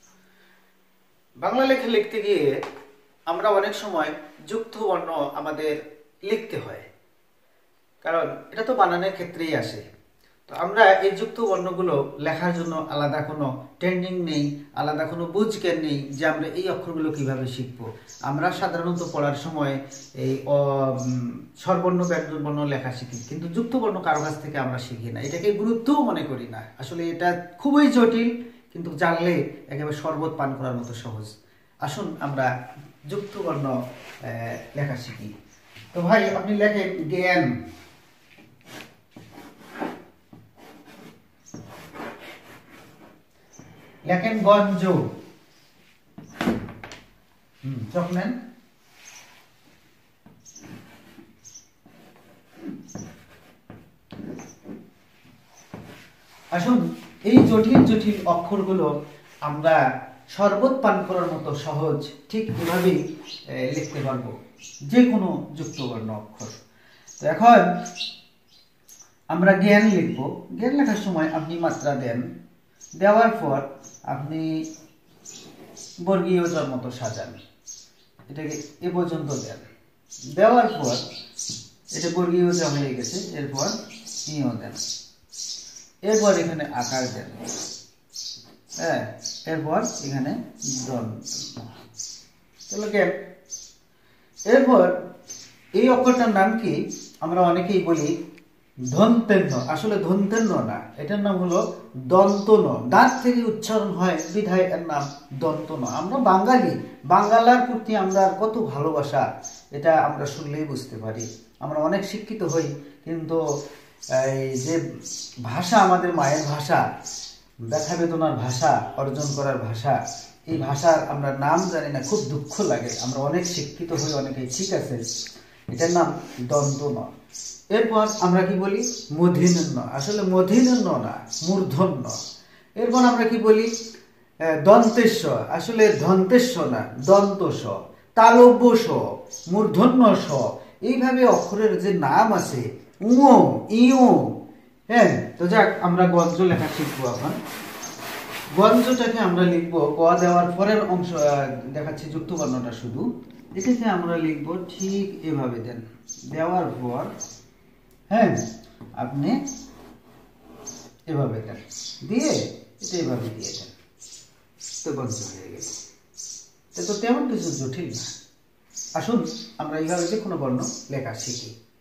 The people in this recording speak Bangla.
বাংলা লেখা লিখতে গিয়ে আমরা অনেক সময় যুক্ত বর্ণ আমাদের লিখতে হয়, কারণ এটা তো বানানের ক্ষেত্রেই আসে। তো আমরা এই যুক্ত বর্ণগুলো লেখার জন্য আলাদা কোনো ট্রেনিং নেই, আলাদা কোনো বুঝজ্ঞান নেই যে আমরা এই অক্ষরগুলো কিভাবে শিখব। আমরা সাধারণত পড়ার সময় এই স্বরবর্ণ ব্যঞ্জনবর্ণ লেখা শিখি, কিন্তু যুক্ত বর্ণ কারো কাছ থেকে আমরা শিখি না, এটাকে গুরুত্বও মনে করি না। আসলে এটা খুবই জটিল, কিন্তু জানলে একেবারে শরবত পান করার মতো সহজ। আসুন আমরা যুক্ত বর্ণ লেখা শিখি। তো ভাই আপনি লেখেন জ্ঞান, লেখেন গঞ্জ, চোখ নেন, আসুন এই জটিল জটিল অক্ষরগুলো আমরা শরবত পান করার মতো সহজ ঠিক এভাবেই লিখতে পারবো যে কোনো যুক্ত বর্ণ অক্ষর। তো এখন আমরা জ্ঞান লিখব। জ্ঞান লেখার সময় আপনি মাত্রা দেন, দেওয়ার পর আপনি বর্গীয় জর মতো সাজান, এটাকে এ পর্যন্ত দেন, দেওয়ার পর এটা বর্গীয় জ হয়ে গেছে, এরপর ইও দেন, এরপর এখানে আকার দেন, হ্যাঁ, এরপর এখানে চলো জ্ঞান। এরপর এই অক্ষরটার নাম কি আমরা অনেকেই বলি ধন্তেন্য, আসলে ধন্তেন্য না, এটার নাম হলো দন্তন। দাঁত থেকে উচ্চারণ হয় বিধায় এর নাম দন্তন। আমরা বাঙালি, বাংলার প্রতি আমরা কত ভালোবাসা এটা আমরা শুনলেই বুঝতে পারি। আমরা অনেক শিক্ষিত হই, কিন্তু এই যে ভাষা আমাদের মায়ের ভাষা, ব্যথা বেদনার ভাষা, অর্জন করার ভাষা, এই ভাষার আমরা নাম জানি না, খুব দুঃখ লাগে। আমরা অনেক শিক্ষিত হই অনেকেই, ঠিক আছে, এটার নাম দন্তন। এরপর আমরা কি বলি মূর্ধন্য, আসলে মূর্ধন্য না, মূর্ধন্য। এরপর আমরা কি বলি দন্তেশ্ব, আসলে দন্তেশ্ব না, দন্তস, তালব্য স, মূর্ধন্য স। এইভাবে অক্ষরের যে নাম আছে, উঁ ইও, হ্যাঁ। তো যাক, আমরা গঞ্জ লেখা শিখবো এখন। গঞ্জটাকে আমরা লিখবো গ দেওয়ার পরের অংশ দেখাচ্ছি, যুক্ত বর্ণটা শুধু, এটাকে আমরা লিখবো ঠিক এভাবে দেন, দেওয়ার পর হ্যাঁ আপনি এভাবে দেন, দিয়ে এটা এভাবে দিয়ে দেন, তো গঞ্জ হয়ে গেছে। তো তেমন কিছু জটিল না। আসুন আমরা এইভাবে যে কোনো বর্ণ লেখা শিখি।